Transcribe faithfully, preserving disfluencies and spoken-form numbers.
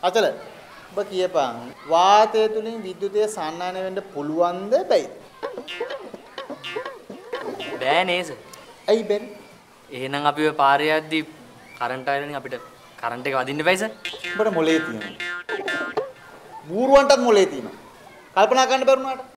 අචල ඔබ කියපන් වාතය තුලින් විද්‍යුතය සන්නානය වෙන්න පුළුවන්ද බැයිද? බෑ නේද? ඇයි බැරි? එහෙනම් අපි ඔය පාරේ යද්දි කරන්ට් ආයතනෙන් අපිට කරන්ට් එක වදින්න බැයිද? උඹට මොලේ තියෙනවා. බූරුවන්ටත් මොලේ තියෙනවා. කල්පනා කරන්න බැරුණාට